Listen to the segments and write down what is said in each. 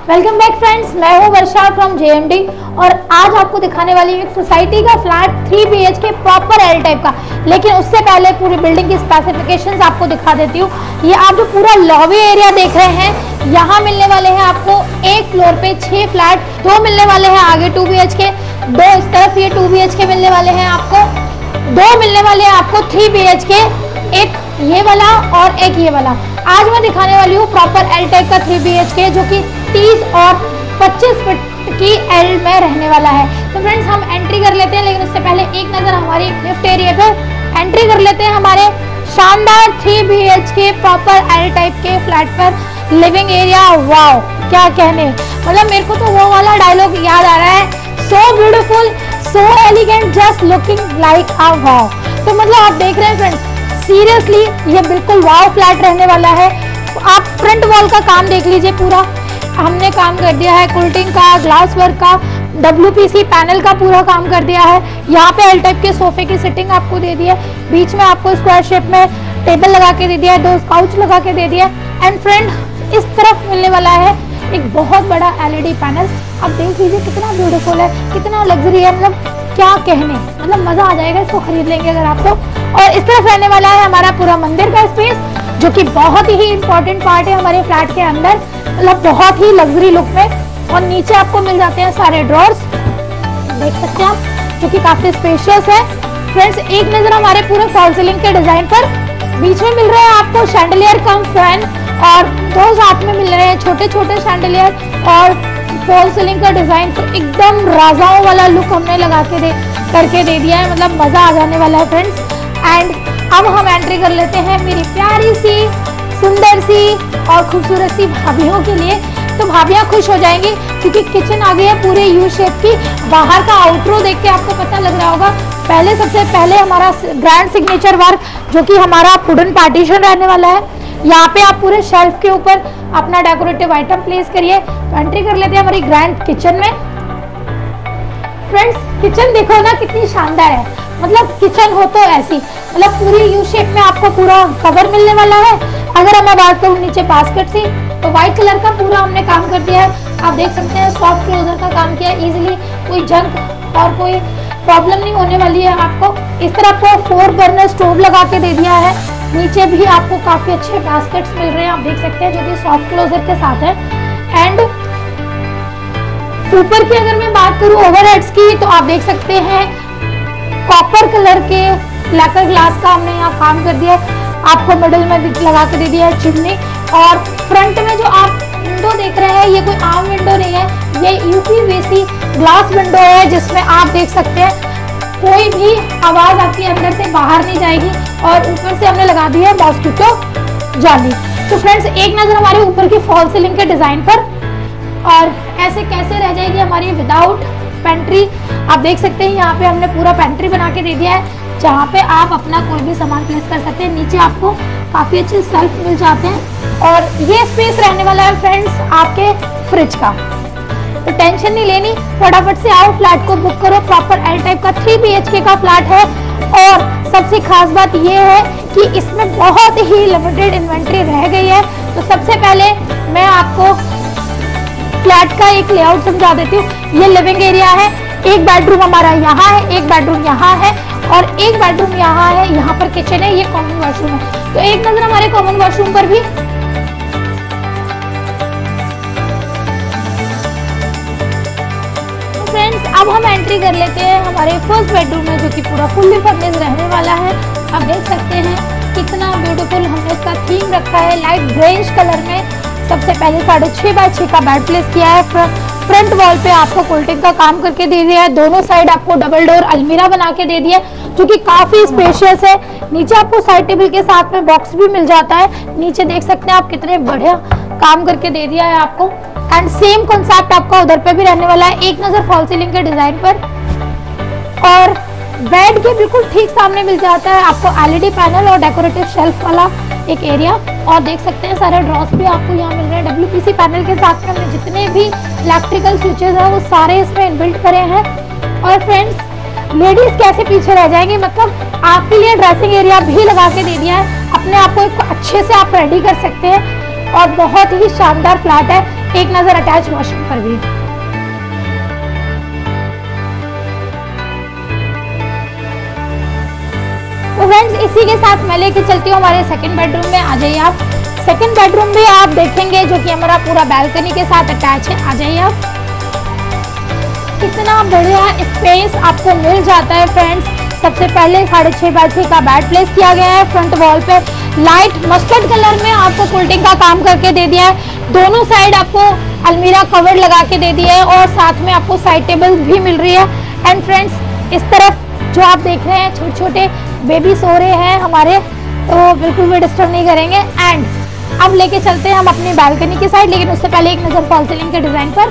Welcome back friends, मैं हूं वर्षा from JMD और आज आपको दिखाने वाली हूं एक सोसाइटी का flat 3 BHK proper L type का। लेकिन उससे पहले पूरी बिल्डिंग की स्पेसिफिकेशंस आपको दिखा देती हूं। ये आप जो पूरा लॉबी एरिया देख रहे हैं, यहाँ मिलने वाले हैं आपको एक फ्लोर पे 6 फ्लैट, 2 मिलने वाले हैं आगे 2 BHK, 2 इस तरफ ये 2 BHK मिलने वाले हैं आपको, 2 मिलने वाले हैं आपको 3 BHK, एक ये वाला और एक ये वाला। आज मैं दिखाने वाली हूँ प्रॉपर एल टाइप का 3 BHK जो कि 30 और 25 फीट की एल में रहने वाला है। तो फ्रेंड्स हम एंट्री कर लेते हैं, लेकिन उससे पहले एक नज़र हमारी लिफ्ट एरिया पर एंट्री कर लेते हैं। हमारे शानदार 3 BHK प्रॉपर एल टाइप के फ्लैट पर लिविंग एरिया, वाओ क्या कहने, मतलब मेरे को तो वो वाला डायलॉग याद आ रहा है, so beautiful so elegant just looking like a wow. तो मतलब आप देख रहे हैं फ्रेंड्स, सीरियसली ये बिल्कुल वाव फ्लैट रहने वाला है। आप फ्रंट वॉल का काम देख लीजिए, पूरा हमने काम कर दिया है, कुल्टिंग का, ग्लास वर्क का, WPC पैनल का पूरा काम कर दिया है। यहाँ पे एल टाइप के सोफे की सिटिंग आपको दे दी है, बीच में आपको स्क्वायर शेप में टेबल लगा के दे दिया है, 2 काउच लगा के दे दिया है। एंड फ्रेंड इस तरफ मिलने वाला है एक बहुत बड़ा LED पैनल। आप देख लीजिए कितना ब्यूटीफुल है, कितना लग्जरी है, मतलब क्या कहने, मतलब मजा आ जाएगा इसको खरीद लेंगे अगर आप तो। और इस तरफ रहने वाला है हमारा पूरा मंदिर का स्पेस, जो कि बहुत ही इंपॉर्टेंट पार्ट है हमारे फ्लैट के अंदर, मतलब बहुत ही लग्जरी लुक में। और नीचे आपको मिल जाते हैं सारे ड्रॉर्स, देख सकते हैं आप, जो कि काफी स्पेशियस है। फ्रेंड्स एक नजर हमारे पूरे फॉल सीलिंग के डिजाइन पर, बीच में मिल रहे हैं आपको शैंडलियर कम फैन और 2 साथ में मिल रहे हैं छोटे छोटे शैंडलियर और फॉल सीलिंग का डिजाइन। तो एकदम राजाओं वाला लुक हमने लगा के करके दे दिया है, मतलब मजा आ जाने वाला है फ्रेंड्स। एंड अब हम एंट्री कर लेते हैं मेरी प्यारी सी, सुंदर सी और खूबसूरत सी भाभियों के लिए। तो भाभियाँ खुश हो जाएंगी क्योंकि किचन आ गई है पूरे यू शेप की। बाहर का आउटरो देख के आपको पता लग रहा होगा। पहले सबसे पहले हमारा ग्रैंड सिग्नेचर वर्क, जो कि हमारा वुडन पार्टीशन रहने वाला है। यहाँ पे आप पूरे शेल्फ के ऊपर अपना डेकोरेटिव आइटम प्लेस करिए। तो एंट्री कर लेते हैं हमारी ग्रैंड किचन में। फ्रेंड्स किचन देखो ना कितनी शानदार है, मतलब किचन हो तो ऐसी, मतलब पूरी यू शेप में आपको पूरा कवर मिलने वाला है। अगर मैं बात करूँ नीचे बास्केट से, तो व्हाइट कलर का पूरा हमने काम कर दिया है। आप देख सकते हैं सॉफ्ट क्लोजर का काम किया है, इजीली कोई जंग और कोई प्रॉब्लम नहीं होने वाली है आपको। इस तरह आपको 4 बर्नर स्टोव लगा के दे दिया है। नीचे भी आपको काफी अच्छे बास्केट्स मिल रहे हैं, आप देख सकते हैं, जो कि सॉफ्ट क्लोजर के साथ है। एंड ऊपर की अगर मैं बात करूं ओवरहेड्स की, तो आप देख सकते हैं कॉपर कलर के लैकर ग्लास का हमने यहाँ काम कर दिया है। आपको मिडिल में लगा के दे दिया है चिमनी। और फ्रंट में जो आप विंडो देख रहे हैं, ये कोई आम विंडो नहीं है, ये UPVC ग्लास विंडो है, जिसमें आप देख सकते हैं कोई भी आवाज आपके अंदर से बाहर नहीं जाएगी। और ऊपर से हमने लगा दी है मॉस्किटो जाली। तो फ्रेंड्स एक नजर हमारे ऊपर की फॉल सीलिंग के डिजाइन पर, और ऐसे कैसे रह जाएगी हमारी विदाउट पेंट्री। आप देख सकते हैं यहाँ पे हमने पूरा पेंट्री बना के दे दिया है, जहाँ पे आप अपना कोई भी सामान प्लेस कर सकते हैं। नीचे आपको काफी अच्छे सेल्फ मिल जाते हैं। और ये स्पेस रहने वाला है फ्रेंड्स आपके फ्रिज का। तो टेंशन नहीं लेनी, फटाफट से आओ, फ्लैट को बुक करो। प्रॉपर एल टाइप का 3 BHK का फ्लैट है। और सबसे खास बात यह है कि इसमें बहुत ही लिमिटेड इन्वेंट्री रह गई है। तो सबसे पहले मैं आपको फ्लैट का एक लेआउट समझा देती हूँ। ये लिविंग एरिया है, एक बेडरूम हमारा यहाँ है, एक बेडरूम यहाँ है और एक बेडरूम यहाँ है। यहाँ पर किचन है, ये कॉमन वॉशरूम है। तो एक नजर हमारे कॉमन वॉशरूम पर भी। फ्रेंड्स अब हम एंट्री कर लेते हैं हमारे फर्स्ट बेडरूम में, जो कि पूरा फुल्ली फर्निश्ड रहने वाला है। आप देख सकते हैं कितना ब्यूटीफुल हमने इसका थीम रखा है, लाइट ग्रेइश कलर में। सबसे पहले 6.5 बाय 6 का बेड प्लेस किया है। फ्रंट वॉल पे आपको कोल्टिंग का काम करके दे दिया है। दोनों साइड आपको डबल डोर अलमीरा बना के दे दिया है, जो कि काफी स्पेशियस है। नीचे आपको साइड टेबल के साथ में बॉक्स भी मिल जाता है। नीचे देख सकते हैं आप कितने बढ़िया काम करके दे दिया है आपको। एंड सेम कॉन्सेप्ट आपका उधर पे भी रहने वाला है। एक नजर फॉल सीलिंग के डिजाइन पर, और बेड के बिल्कुल ठीक सामने मिल जाता है आपको LED पैनल और डेकोरेटिव शेल्फ वाला एक एरिया। और देख सकते हैं सारे ड्रॉस भी आपको यहाँ मिल रहे हैं। WPC पैनल के साथ में हमने जितने भी इलेक्ट्रिकल स्विचेस हैं वो सारे इसमें इनबिल्ट करे हैं। और फ्रेंड्स लेडीज कैसे पीछे रह जाएंगी, मतलब आपके लिए ड्रेसिंग एरिया भी लगा के दे दिया है। अपने आप को अच्छे से आप रेडी कर सकते हैं और बहुत ही शानदार फ्लैट है। एक नजर अटैच वॉशरूम पर भी। तो फ्रेंड्स इसी के साथ मैं लेके चलती हूँ हमारे सेकंड बेडरूम में। आ जाइए आप। सेकंड बेडरूम भी आप देखेंगे जो कि हमारा पूरा बालकनी के साथ अटैच है। आ जाइए आप। कितना बढ़िया स्पेस आपको मिल जाता है फ्रेंड्स। सबसे पहले 6.5 बाय 6 का बेड प्लेस किया गया है। फ्रंट वॉल पे लाइट मस्टर्ड कलर में आपको कुल्टिंग का काम करके दे दिया है। दोनों साइड आपको अलमीरा कवर लगा के दे दिया है और साथ में आपको साइड टेबल भी मिल रही है। एंड फ्रेंड्स इस तरफ जो आप देख रहे हैं छोटे छोटे बेबी सो रहे हैं हमारे, तो बिल्कुल भी डिस्टर्ब नहीं करेंगे। एंड अब लेके चलते हैं हम अपनी बालकनी की साइड, लेकिन उससे पहले एक नजर फॉल सीलिंग के डिजाइन पर।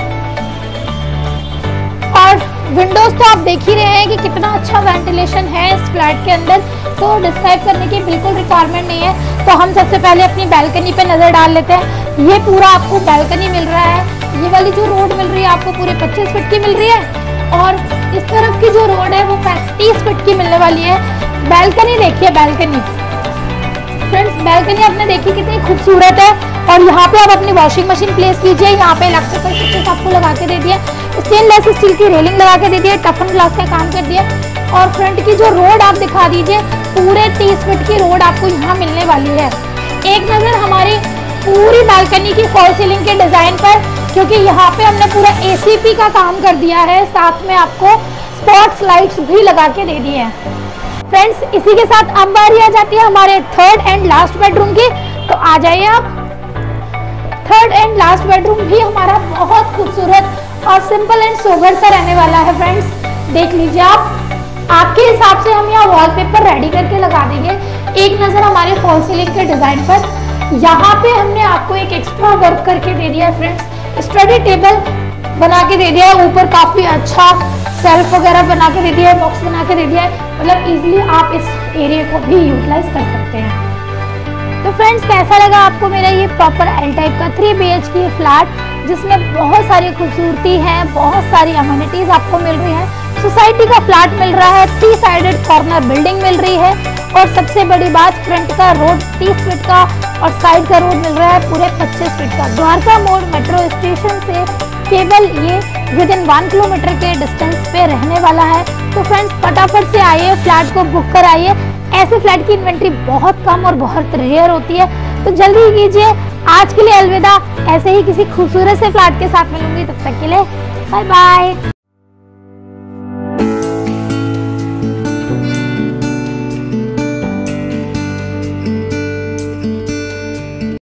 और विंडोज तो आप देख ही रहे हैं कि कितना अच्छा वेंटिलेशन है इस फ्लैट के अंदर, तो डिस्क्राइब करने की बिल्कुल रिक्वायरमेंट नहीं है। तो हम सबसे पहले अपनी बालकनी पे नजर डाल लेते हैं। ये पूरा आपको बालकनी मिल रहा है। ये वाली जो रोड मिल रही है आपको पूरे 25 फीट की मिल रही है और इस तरफ की जो रोड है वो 30 फीट की मिलने वाली है। बालकनी देखिए, बालकनी फ्रेंड्स, बालकनी आपने देखी कितनी खूबसूरत है। और यहाँ पे आप अपनी वॉशिंग मशीन प्लेस कीजिए। यहाँ पे इलेक्ट्रिकल स्विचेस आपको लगा के दे दिए, स्टेनलेस स्टील की रेलिंग लगा के दे दिए, टफन ग्लास का काम कर दिया। और फ्रंट की जो रोड आप दिखा दीजिए, पूरे 30 फीट की रोड आपको यहाँ मिलने वाली है। एक नजर हमारी पूरी बालकनी की फॉल सीलिंग के डिजाइन पर, क्योंकि यहाँ पे हमने पूरा ACP का काम कर दिया है, साथ में आपको स्पॉट्स लाइट्स भी लगा के दे दी है। फ्रेंड्स इसी के साथ अब बारी आ जाती है हमारे थर्ड एंड लास्ट बेडरूम की। तो आ जाइए आप। थर्ड एंड लास्ट बेडरूम भी हमारा बहुत खूबसूरत और सिंपल एंड सोबर सा रहने वाला है। फ्रेंड्स देख लीजिए आप, आपके हिसाब से हम यहाँ वॉलपेपर रेडी करके लगा देंगे। एक नजर हमारे फॉल सीलिंग के डिजाइन पर, यहाँ पे हमने आपको एक एक्स्ट्रा वर्क करके दे दिया है फ्रेंड्स। स्टडी टेबल बना के दे दिया है, ऊपर काफी अच्छा सेल्फ वगैरह बना के दे दिया है, बॉक्स बना के दे दिया है। मतलब इजीली आप इस एरिया को भी यूटिलाइज कर सकते हैं। तो फ्रेंड्स कैसा लगा आपको मेरा ये प्रॉपर एल टाइप का 3 BHK फ्लैट, जिसमें बहुत सारी खूबसूरती है, बहुत सारी अम्यूनिटीज आपको मिल रही है। सोसाइटी का फ्लैट मिल रहा है, 3 साइडेड कॉर्नर बिल्डिंग मिल रही है और सबसे बड़ी बात फ्रंट का रोड 30 फीट का और साइड का रोड मिल रहा है पूरे 25 फीट का। द्वारका मोड़ मेट्रो स्टेशन से केवल ये विदिन 1 किलोमीटर के डिस्टेंस पे रहने वाला है। तो फ्रेंड्स फटाफट से आइए, फ्लैट को बुक कराइए। ऐसे फ्लैट की इन्वेंट्री बहुत कम और बहुत रेयर होती है, तो जल्दी कीजिए। आज के लिए अलविदा। ऐसे ही किसी खूबसूरत से फ्लैट के साथ मिलूंगी, तब तक के लिए बाय बाय।